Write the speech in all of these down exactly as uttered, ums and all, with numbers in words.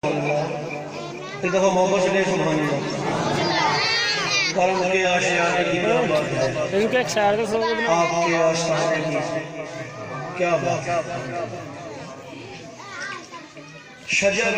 ایک دفعہ محبت سے سبحان اللہ کرم کے آشیانے کی کیا بات ہے، ان کے ایک شاعر کا سوچ دیں آپ کے آشیانے کی کیا بات ہے۔ شجر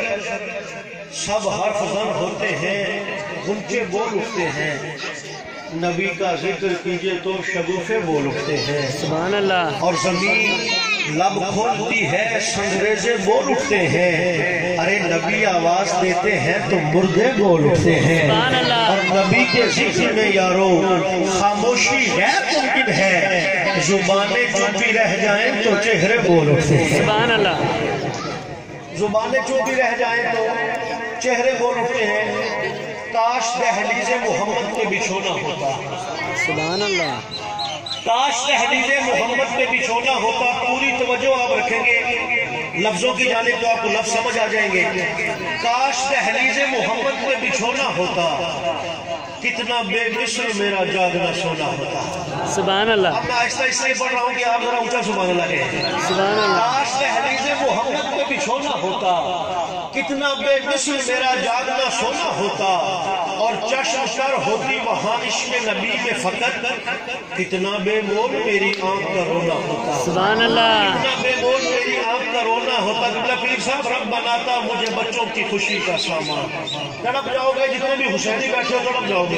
سب حرف زن ہوتے ہیں، غنچے بول اٹھتے ہیں، نبی کا ذکر کیجئے تو شگوفے بول اٹھتے ہیں، سبحان اللہ۔ اور زمین لب کھولتی ہے، سنگریزے بول اٹھتے ہیں، ارے نبی آواز دیتے ہیں تو مردے بول اٹھتے ہیں، سبحان اللہ۔ اور نبی کے ذکر میں یارو خاموشی غیر ممکن ہے، زبانیں جو بھی رہ جائیں تو چہرے بول اٹھتے ہیں، سبحان اللہ۔ زبانیں جو بھی رہ جائیں تو چہرے بول اٹھتے ہیں۔ کاش دہلیز محمد پہ بچھونا ہوتا، سبحان اللہ۔ کاش دہلیز محمد پہ بچھونا ہوتا۔ پوری توجہ آپ رکھیں گے لفظوں کی جانب تو آپ کو لفظ سمجھ آ جائیں گے۔ کاش دہلیز محمد پہ بچھونا ہوتا، کتنا بے مثل میرا جاگنا سونا ہوتا۔ سبحان اللہ۔ اب میں آہستہ اس لیے پڑھ رہا ہوں کہ آپ ذرا اونچا سبحان اللہ کہیں۔ سبحان اللہ۔ کاش دہلیز محمد پہ بچھونا ہوتا، کتنا بے مثل میرا جاگنا سونا ہوتا، اور چشم کر ہوتی وہاں عشق نبی میں فقط، کتنا بے مول میری آنکھ کا رونا ہوتا۔ سبحان اللہ۔ کتنا بے مول میری آنکھ کا رونا ہوتا۔ قبلہ پیر صاحب رب بناتا مجھے بچوں کی خوشی کا سامان۔ تڑپ جاؤ گے جتنے بھی حسینی بیٹھے ہو، تڑپ جاؤ گے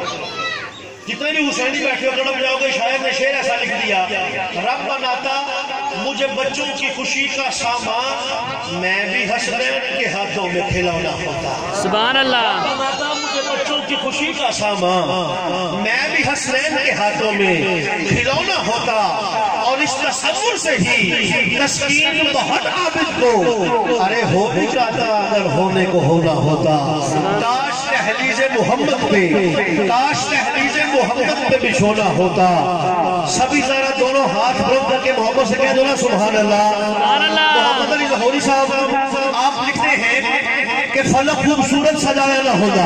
جتنے بھی حسینی بیٹھے ہو تڑپ جاؤ گے۔ شاعر نے شعر ایسا لکھ دیا، رب بناتا مجھے بچوں کی خوشی کا سامان، میں بھی حسنین کے ہاتھوں میں کھلونا ہوتا۔ سبحان اللہ۔ رب بناتا مجھے بچوں کی خوشی کا سامان، میں بھی حسنین کے ہاتھوں میں کھلونا ہوتا۔ اور اس تصور سے ہی تسکین بہت عابد کو ارے ہو بھی جاتا اگر ہونے کو ہونا ہوتا۔ کاش دہلیز محمد پہ کاش دہلیز محمد پہ بچھونا ہوتا۔ سبھی ذرا دونوں ہاتھ بلند کر کے محبت سے کہہ دو نا سبحان اللہ۔ محمد علی لاہوری صاحب آپ لکھتے ہیں کہ فلک خوبصورت سجایا نہ ہوتا۔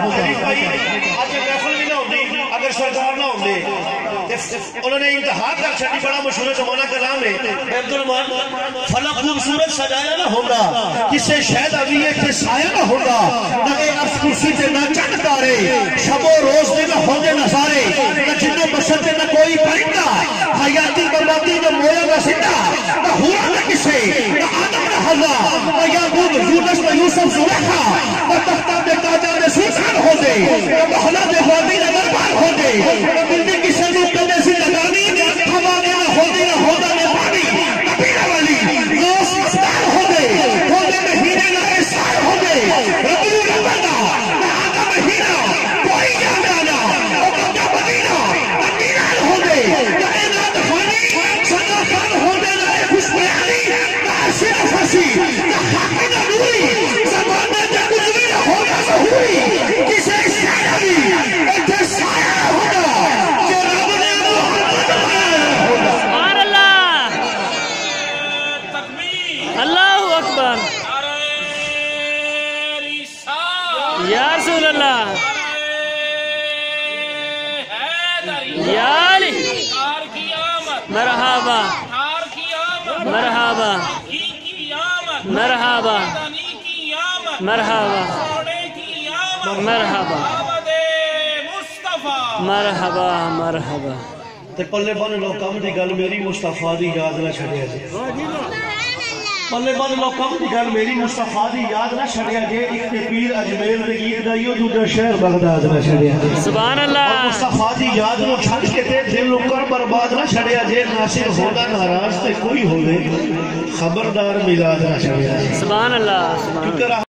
آج محفل بھی نہ ہوتی اگر سرکار نہ ہوتے۔ انہوں نے انتہا کر چھٹی، بڑا مشہور زمانہ کلام ہے عبد الرحمان، فلک خوبصورت سجایا نہ ہوتا، کسے شہد عویے کے سایہ نہ ہوتا، نہ اے عرش کرسی تے نہ چند تارے، شب و روز دے نہ ہوندے نظارے، نہ جن و بشر تے نہ کوئی پرندہ، حیاتی بربادی نہ مویا نہ زندہ، نہ ہوا نہ کسے، نہ آدم نہ حوا، نہ یعقوب یونس نہ یوسف زلیخا، نہ تختہ دے تاجہ دے سلطان ہوندے، نہ محلہ دے وادی نہ دربار ہوندے، نہ بلدی کسے نو کدے سی لگانی، ہوا نے نہ ہوندی نہ ہوندا نے پانی، نبی والی غوث مختار ہوندے، ہوندے میں ہیرے نہ احسان ہوندے، ربو ربنا نہ آدم ہیرا کوئی جانا نہ مکہ مدینہ نہ دینار ہوندے، نہ ایناد خانی صدا خان ہوندے، نہ خوش بیانی نہ عرشِ فسی، نہ خاکی نہ نوری، زمانے تے کچھ بھی نہ ہوگا ظہوری، کسے شاعری ایتھے سایہ ہوگا کہ رب نے محمد بنایا۔ سبحان اللہ۔ اللہ اکبر۔ یا رسول اللہ، یا علی، مرحبا مرحبا مرحبا مرحبا مرحبا مرحبا مرحبا۔ تے پلے بن لو کم دی گل میری مصطفیٰ دی یاد نہ چھڑیا جے، پلے بن لو کم دی گل میری مصطفیٰ دی یاد نہ چھڑیا جے، ایک تے پیر اجمیل دے گیت گائیو دوجا شہر بغداد نہ چھڑیا جے۔ سبحان اللہ۔ اور مصطفیٰ دی یاد نو چھڑ کے تے دل نو کر برباد نہ چھڑیا جے، ناصر ہونا ناراض تے کوئی ہوئے، خبردار میلاد نہ چھڑیا جے۔ سبحان اللہ۔